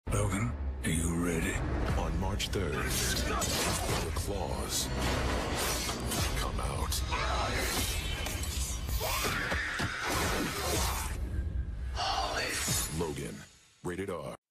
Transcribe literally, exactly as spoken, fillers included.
Logan, are you ready? On March third, the claws come out. Logan, rated R.